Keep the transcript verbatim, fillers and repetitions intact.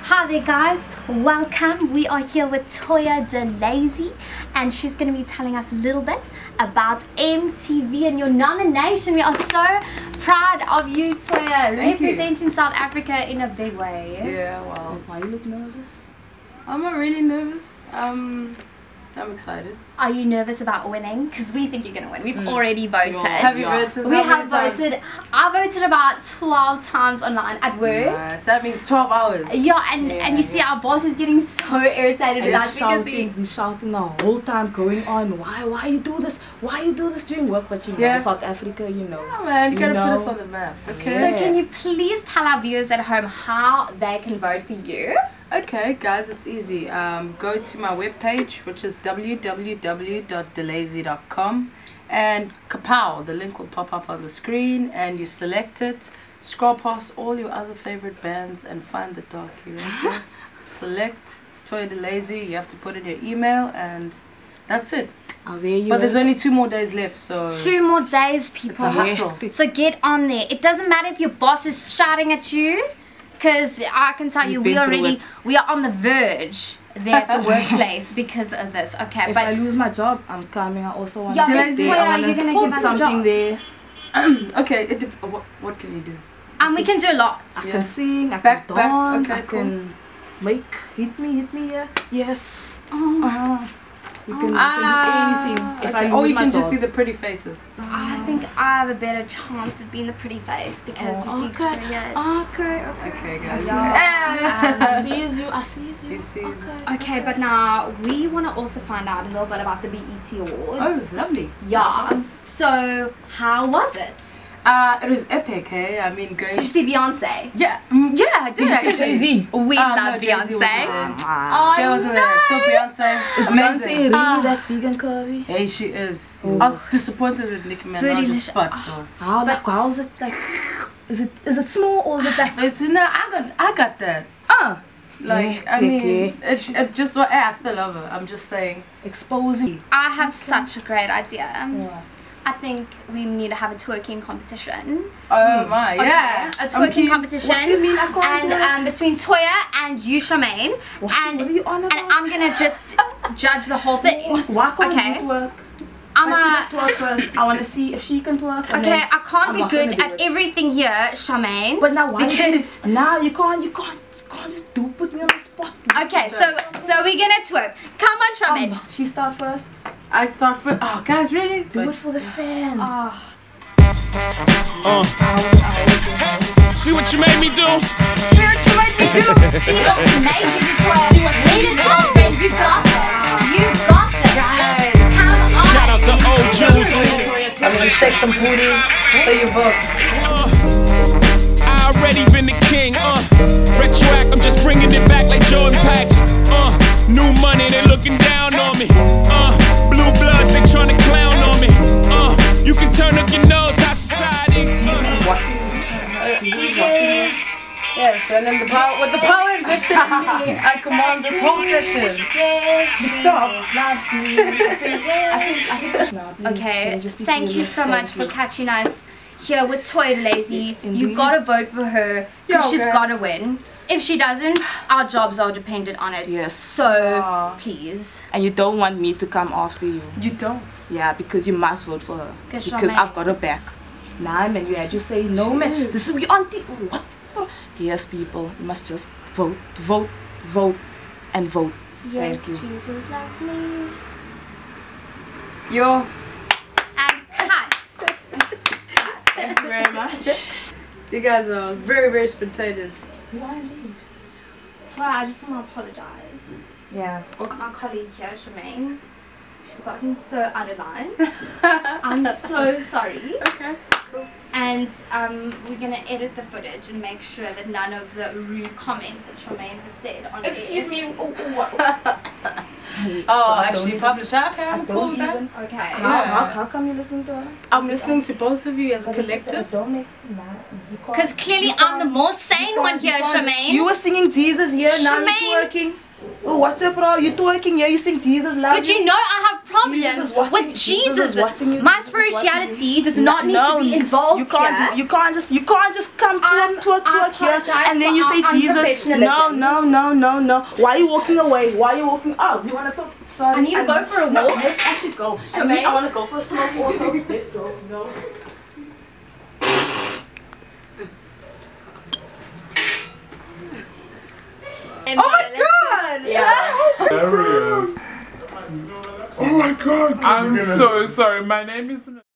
Hi there guys, welcome. We are here with Toya Delazy and she's going to be telling us a little bit about M T V and your nomination. We are so proud of you, Toya, Thank representing you. South Africa in a big way. Yeah, well, why you look nervous? I'm not really nervous. Um, I'm excited. Are you nervous about winning? Because we think you're going to win. We've mm. already voted. Yeah. Have you yeah. voted? We How have many voted. times? I voted about twelve times online at work. Nice. That means twelve hours. Yeah, and, yeah, and you see our boss is getting so irritated with us because we... He's shouting the whole time going on, why why you do this? Why you do this during work? But you know, yeah. South Africa, you know. Yeah, man, you, you gotta know. put us on the map. Okay. So can you please tell our viewers at home how they can vote for you? Okay, guys, it's easy. Um, go to my webpage, which is w w w dot delazy dot com, and kapow, the link will pop up on the screen, and you select it. Scroll past all your other favorite bands and find the darkie right there. Select. It's Toya Delazy. You have to put in your email, and that's it. Oh, there you but are. there's only two more days left, so two more days, people. It's a hustle. So get on there. It doesn't matter if your boss is shouting at you. Because I can tell you, we already, we are on the verge there at the workplace because of this. Okay, if but I lose my job, I'm coming. I also want yeah, to but Toya, you're gonna give us something a job. there. okay, it, what, what can you do? And um, we can do a lot. I yeah. can sing, I back, can dance, back. Okay, I can cool. make, hit me, hit me, yeah. Yes. Oh. Uh-huh. You can, ah, you can do anything if okay. I lose Or you my can job. just be the pretty faces. I think I have a better chance of being the pretty face because oh, you see okay. Korean. Okay, okay. Okay, guys. Yeah. I sees you, I sees you. He sees okay. Okay, but now we want to also find out a little bit about the B E T Awards. Oh, lovely. Yeah. So, how was it? Uh, it was epic, hey? I mean, going Did you see Beyonce? Yeah, mm, yeah, I did actually. Jay-Z? We Uh, love no, Jay-Z wasn't Beyonce. there. Oh, Jay wasn't no. there. So Beyonce, Is amazing. Beyonce really Uh, that big and curvy? Hey, she is. Ooh. I was disappointed with Nicki Minaj's butt, though. How like how is it like? Is it is it small or is it like? But you know, I got, I got that. Uh, Like, yeah, I mean, take it, it just what I still love her. I'm just saying. exposing. I have such a great idea. Yeah. I think we need to have a twerking competition. Oh my, yeah. Okay, a twerking competition. What do you mean I can't and do that? um, between Toya and you, Charmaine. What, and what are you on about? and I'm gonna just judge the whole thing. Why can't okay. you twerk? I'm Why she a, must twerk first. I want to see if she can twerk. and okay, then I can't I'm be not good gonna do at it. everything here, Charmaine. But now why? Because you, now you can't. You can't. You can't just do put me on the spot. okay, so so we're gonna twerk. Come on, Charmaine. Um, she start first. I start for. Oh, guys, really? Do But it for the fans. Oh. Uh. See what you made me do? See what you made me do? You don't make me twerk. Lead it on, babe. You got this. You got this. Come on. Shout out to old Jews. I'm gonna shake some booty, so you vote. Uh, I already been the king, uh. Retroact, I'm just bringing it back like Jordan Packs. Uh, new money, they looking down on me. Uh, blue bloods, they tryna clown on me. Uh, you can turn up your nose, high society. Uh. Yes, and then the power, with the power invested in me, I command this whole session. Stop. Okay, thank you so much for catching us here with Toya Delazy. You gotta vote for her because Yo, she's guys. gotta win. If she doesn't, our jobs are dependent on it. Yes. So, Aww. please. And you don't want me to come after you. You don't. Yeah, because you must vote for her. Because Because Charmaine- I've got her back. Nah, man, you had to say no, man. This is we auntie. What? Yes, people, you must just vote, vote, vote, and vote. Yes, Thank you. Jesus loves me. Yo. And cut. Thank you very much. You guys are very, very spontaneous. You are indeed. That's why I just want to apologize. Yeah. My colleague here, Charmaine, she's gotten so out of line. I'm so sorry. Okay, cool. And um, we're going to edit the footage and make sure that none of the rude comments that Charmaine has said on Excuse air. me. Oh, oh, what? Oh, actually published. Okay, I'm cool with that. Even, Okay. how, how, how come you're listening to her? I'm listening to both of you as a collective. Don't make nah, you can't- Because clearly you I'm the can't- more sane you one can't- here, you can't- Charmaine. You were singing Jesus here, now Charmaine. you're twerking. Oh, what's the problem? You're twerking here, you sing Jesus loud. But you know I have problem Jesus is watching- with Jesus Jesus. is watching you, My Jesus is watching spirituality does No, not need no, to be involved you can't here. Do, you can't just you can't just come to I'm- a to a, to I a here apologize and then for you say our Jesus. unprofessionalism. No, no, no, no, no. Why are you walking away? Why are you walking up? You wanna talk? Sorry. I need to go for a no, walk. Let's actually go. Sure, And me, babe. I wanna go for a smoke also. Let's go. No. And Oh my God! Yeah. There he is. Oh my God! I'm so sorry. My name is.